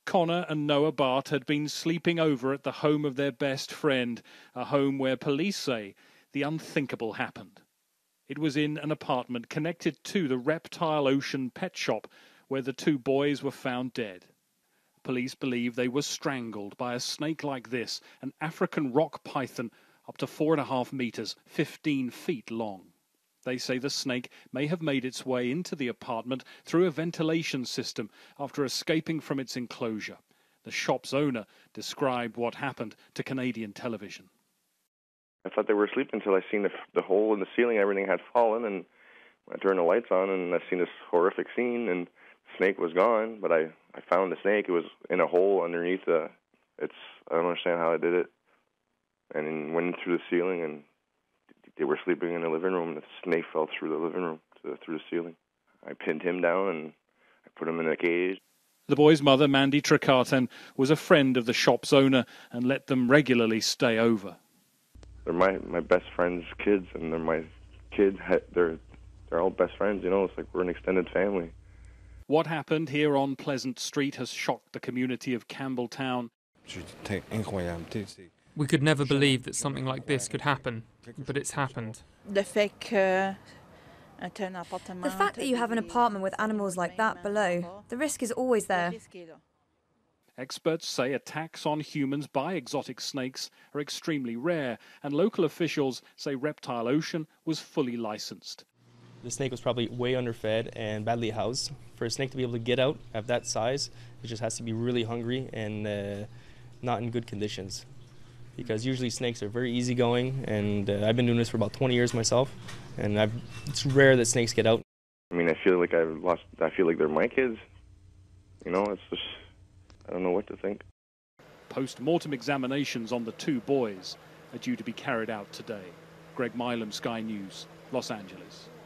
Connor and Noah Bart had been sleeping over at the home of their best friend, a home where police say the unthinkable happened. It was in an apartment connected to the Reptile Ocean pet shop where the two boys were found dead. Police believe they were strangled by a snake like this, an African rock python up to 4.5 meters, 15 feet long. They say the snake may have made its way into the apartment through a ventilation system after escaping from its enclosure. The shop's owner described what happened to Canadian television. I thought they were asleep until I seen the hole in the ceiling. Everything had fallen, and I turned the lights on, and I seen this horrific scene, and the snake was gone. But I found the snake. It was in a hole underneath I don't understand how I did it. And then went through the ceiling, and they were sleeping in the living room, and the snake fell through the living room, through the ceiling. I pinned him down, and I put him in a cage. The boys' mother, Mandy Trecarten, was a friend of the shop's owner and let them regularly stay over. They're my best friend's kids, and they're my kids. They're all best friends, you know. It's like we're an extended family. What happened here on Pleasant Street has shocked the community of Campbelltown. We could never believe that something like this could happen, but it's happened. The fact that you have an apartment with animals like that below, the risk is always there. Experts say attacks on humans by exotic snakes are extremely rare, and local officials say Reptile Ocean was fully licensed. The snake was probably way underfed and badly housed. For a snake to be able to get out at that size, it just has to be really hungry and not in good conditions. Because usually snakes are very easygoing, and I've been doing this for about 20 years myself, and it's rare that snakes get out. I mean, I feel like they're my kids. You know, it's just, I don't know what to think. Post-mortem examinations on the two boys are due to be carried out today. Greg Milam, Sky News, Los Angeles.